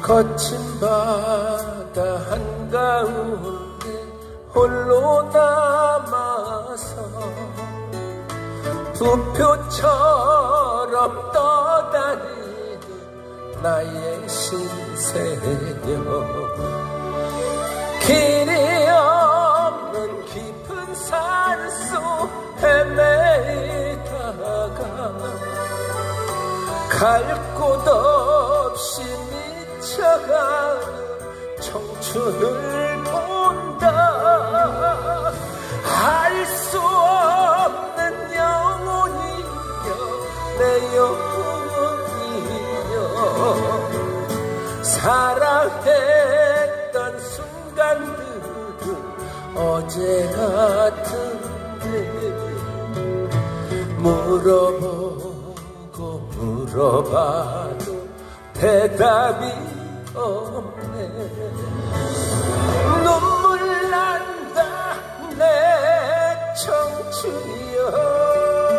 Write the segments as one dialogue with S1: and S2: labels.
S1: 거친 바다 한가운데 홀로 남아서 부표처럼 떠다니는 나의 신세여, 길이 없는 깊은 산속 헤매다가 갈 곳 없이 미쳐가는 청춘을 본다. 알 수 없는 영혼이여, 내 영혼이여, 사랑했던 순간들은 어제 같은데 물어보고 물어봐도 대답이 없네. 눈물 난다 내 청춘이여.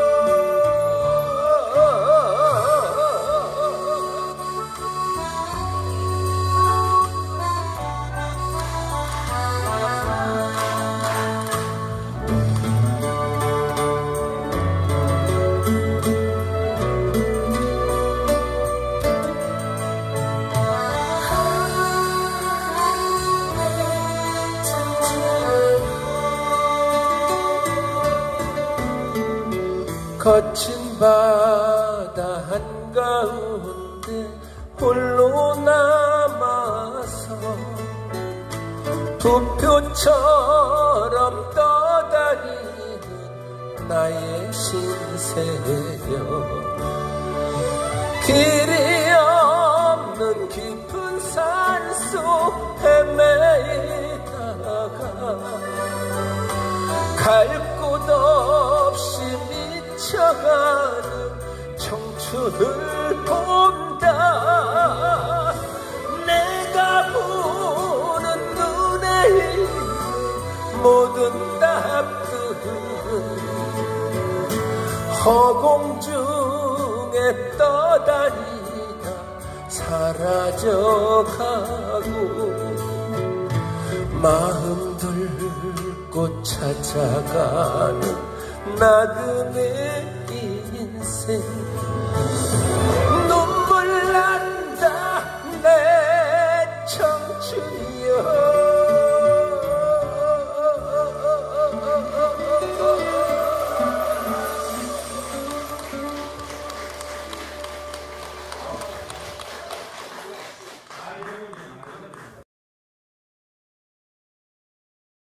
S1: 거친 바다 한가운데 홀로 남아서 부표처럼 떠다니는 나의 신세여, 길이 없는 깊은 산속 헤매다가 갈 곳 없이 미쳐가는 청춘을 본다. 내가 보는 눈에 있는 모든 답들은 허공 중에 떠다니다 사라져가고 마음 들고 찾아가는 나그네 인생.